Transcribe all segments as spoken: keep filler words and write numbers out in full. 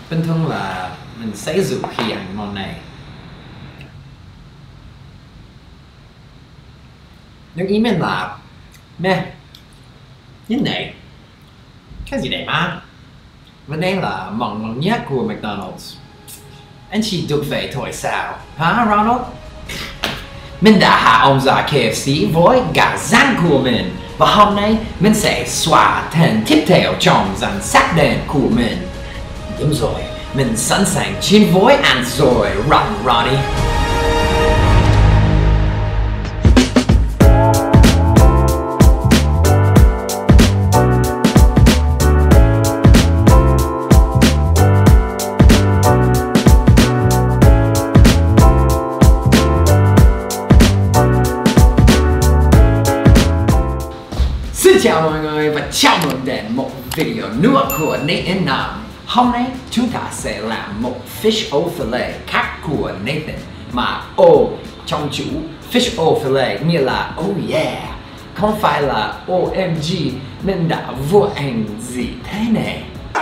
Bình thường là mình sẽ dùng khi ăn món này. Nhưng ý mình là nè, như này, cái gì đấy mà vấn đề là món ngon nhất của McDonald's. Anh chỉ được vậy thôi sao, hả Ronald? Mình đã hạ ông ra K F C với gà rán của mình, và hôm nay mình sẽ xóa tên tiếp theo trong danh sách đen của mình. Đúng rồi, mình sẵn sàng chiến với ăn rồi, Ron Ronnie. Xin chào mọi người và chào mừng đến một video nữa của Nathan Nam. Hôm nay chúng ta sẽ làm một fish o fillet khác của Nathan, mà O trong chữ fish o fillet nghĩa là oh yeah, không phải là O M G mình đã vừa ăn gì thế này.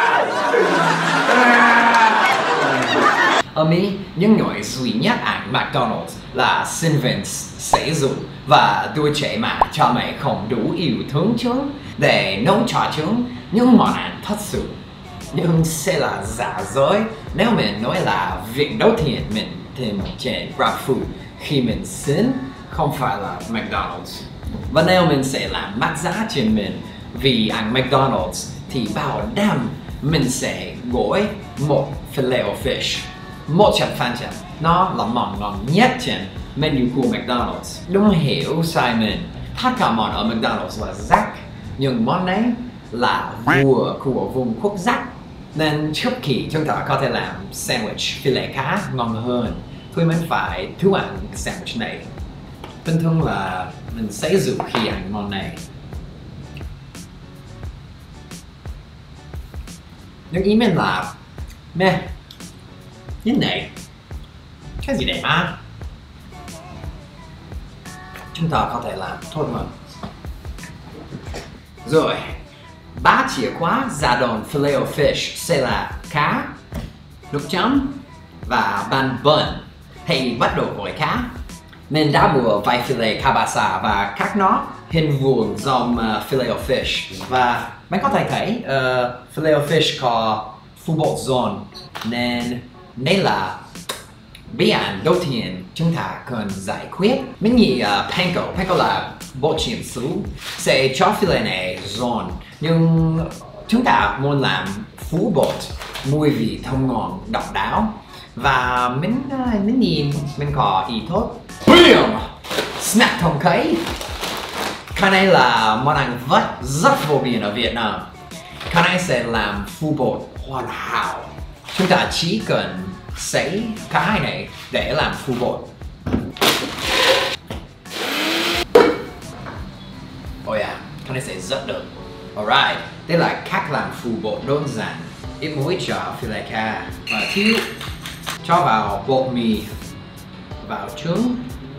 Ở Mỹ, những người duy nhất ăn McDonald's là sinh viên sử dụng và đứa trẻ mà cha mẹ không đủ yêu thương chúng để nấu cho chúng những món ăn thật sự. Nhưng sẽ là giả dối nếu mình nói là việc đầu tiên mình tìm trên GrabFood khi mình xin không phải là McDonald's. Và nếu mình sẽ làm mát giá trên mình vì ăn McDonald's thì bảo đảm mình sẽ gọi một filet o fish một trăm phần trăm. Nó là món ngon nhất trên menu của McDonald's. Đúng hiểu sai mình, tất cả món ở McDonald's là rác, nhưng món này là vua của vùng quốc giác. Nên trước khi chúng ta có thể làm sandwich filet cá ngon hơn thì mình phải thử ăn sandwich này. Bình thường là mình sẽ dùng khi ăn món này. Nhưng ý mình là nè, như này, cái gì đấy mà chúng ta có thể làm thôi mà. Rồi, ba chìa khóa giả đòn filet o fish sẽ là cá, nước chấm và bánh bun. Hãy bắt đầu với cá. Mình đã mua vài filet cabasa và cắt nó hình vuông giống uh, filet o fish, và bạn có thể thấy uh, filet o fish có phủ bột giòn, nên đây là bí ăn đầu tiên chúng ta cần giải quyết. Mình nghĩ uh, panko, panko là bột chiên xứ sẽ cho filet này giòn, nhưng chúng ta muốn làm phủ bột mùi vị thơm ngon độc đáo. Và mình uh, mình nhìn mình có ý tốt. Bam! Snack thông khấy. Cái này là món ăn vắt rất phổ biến ở Việt Nam. Cái này sẽ làm phủ bột hoàn hảo. Chúng ta chỉ cần sấy cái này để làm phủ bột. Oh yeah, cái này sẽ rất được. Alright, đây là cách làm phủ bột đơn giản. Ít muối cho filet cá và thiếu cho vào bột mì vào trứng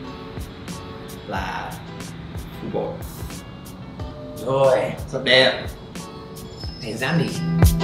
là phủ bột. Rồi, rất đẹp. Hãy rán đi.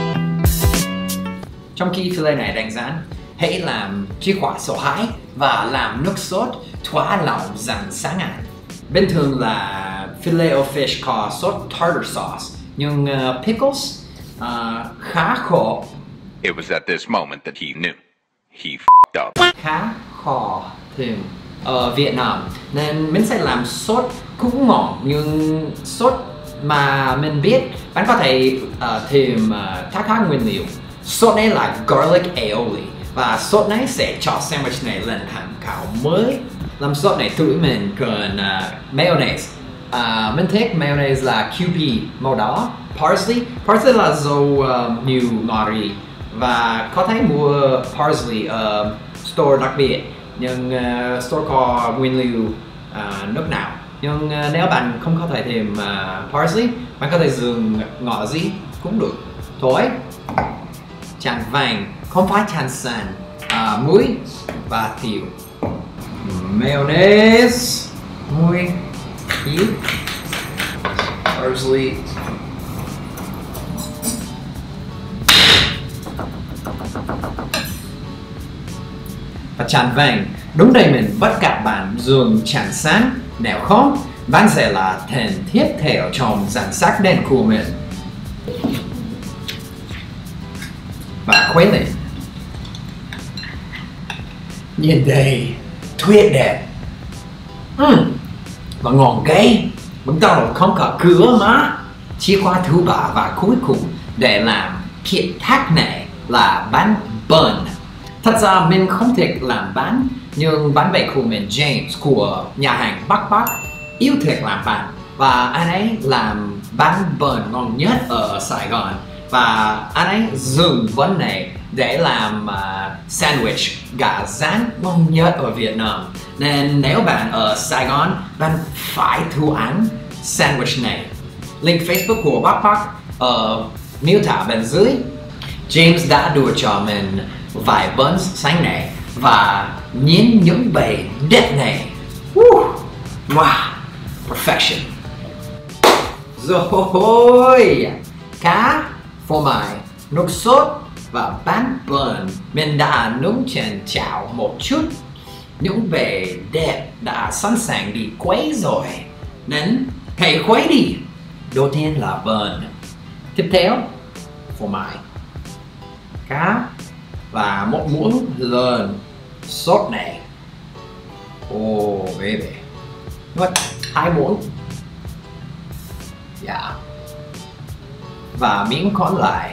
Trong khi filet này đang rán, hãy làm chìa khóa số hai và làm nước sốt thỏa lòng rằng sáng ăn. Bình thường là filet o fish có sốt tartar sauce, nhưng uh, pickles uh, khá khó. It was at this moment that he knew. He f***ed up. Khá khó tìm ở Việt Nam, nên mình sẽ làm sốt cũng ngon, nhưng sốt mà mình biết bạn có thể uh, tìm uh, các các nguyên liệu. Sốt này là garlic aioli, và sốt này sẽ cho sandwich này lên hẳn cao mới. Làm sốt này tụi mình cần uh, mayonnaise. Uh, mình thích mayonnaise là Q P màu đỏ, parsley. Parsley là dầu uh, nhiều ngọt, và có thể mua parsley ở uh, store đặc biệt, nhưng uh, store có nguyên liệu uh, nước nào. Nhưng uh, nếu bạn không có thể tìm uh, parsley, bạn có thể dùng ngọt gì cũng được thôi. Chan vàng, không phải chan xanh, uh, muối và tiêu, mayonnaise, muối, tiêu, parsley. Và tràn vàng, đúng đây mình bắt gặp bạn dùng chẳng sáng. Nếu không, bạn sẽ là thành tiếp theo trong danh sách đen của mình. Và khuấy lên. Nhìn đây, tuyệt đẹp. uhm. Và ngon ghê. McDonald's không có cửa mà. Chìa khóa thứ ba và cuối cùng để làm kiệt tác này là bánh bun. Thật ra mình không thích làm bánh, nhưng bạn bè của mình James của nhà hàng Bắc Bắc yêu thích làm bánh. Và anh ấy làm bánh bun ngon nhất ở Sài Gòn. Và anh ấy dùng bánh này để làm uh, sandwich gà rán ngon nhất ở Việt Nam. Nên nếu bạn ở Sài Gòn, bạn phải thử ăn sandwich này. Link Facebook của Bắc Bắc ở miêu tả bên dưới. James đã đưa cho mình vài buns sáng này và nhìn những bề đẹp này. Woo! Wow! Perfection! Rồi! Cá, phô mai, nước sốt và bánh bun mình đã nướng trên chảo một chút. Những bề đẹp đã sẵn sàng đi quấy rồi. Nên hãy khuấy đi. Đầu tiên là bun. Tiếp theo, phô mai, cá và một muỗng lớn sốt này. Oh baby. What? Hai muỗng. Yeah. Và miếng còn lại.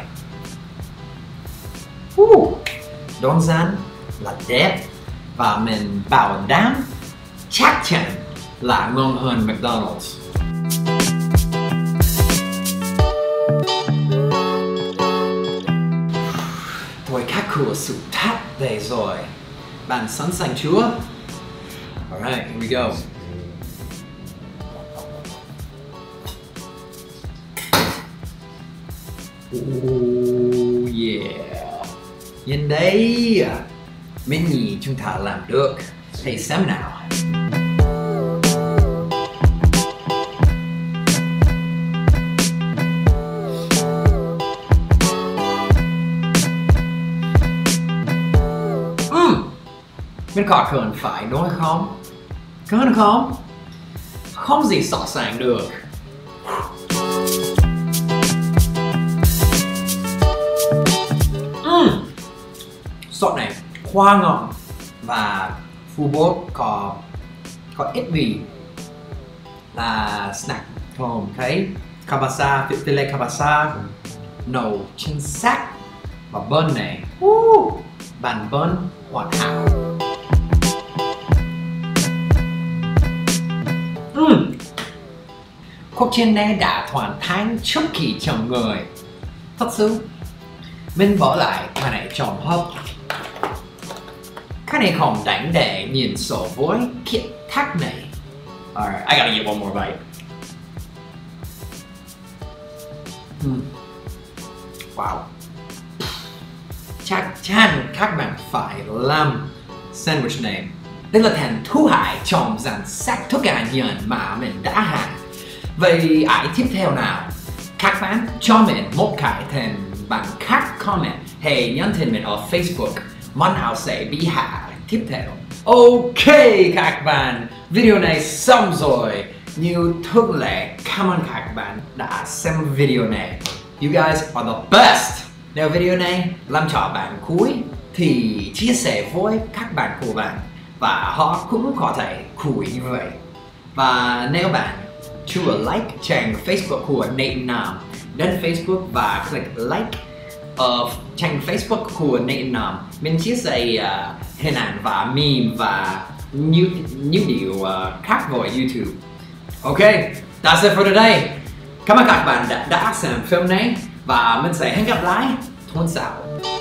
Uh, đơn giản là đẹp và mình bảo đảm chắc chắn là ngon hơn McDonald's. Tôi khắc cửa sự thắt đây rồi. Bạn sẵn sàng chưa? Alright, here we go. Oh yeah. Nhìn đây. Mình nghĩ chúng ta làm được. Hãy xem nào. Mình có cần phải nói không? Cần không? Không gì so sánh được. uhm. Sốt này quá ngon. Và phu bốt có có ít vị là snack. Không thấy kabasa, filet kabasa nấu chính xác. Và bun này uh, bàn bun hoàn hảo. uhm. Cuộc chiến này đã hoàn thành trước khi chồng người. Thật sự mình bỏ lại cái này trong hộp. Cái này không đánh để nhìn sổ với kiệt tác này. Alright, I gotta get one more bite. Hmm. Wow. Chắc chắn các bạn phải làm sandwich này. Đây là thành thu hại trong danh sách thức ăn nhận mà mình đã hàng. Vậy ai tiếp theo nào? Các bạn cho mình một cái tên bằng các comment hay nhắn tin mình ở Facebook. Món nào sẽ bị hạ tiếp theo. Ok các bạn, video này xong rồi. Như thường lệ, cảm ơn các bạn đã xem video này. You guys are the best. Nếu video này làm cho bạn vui thì chia sẻ với các bạn của bạn và họ cũng có thể vui như vậy. Và nếu bạn chưa like trang Facebook của Nate Nam, đến Facebook và click like ở trang Facebook của Nate Nam. Mình chia sẻ uh, hình ảnh và meme và những những điều uh, khác với YouTube. Ok, that's it for today. Cảm ơn các bạn đã, đã xem film này và mình sẽ hẹn gặp lại tuần sau.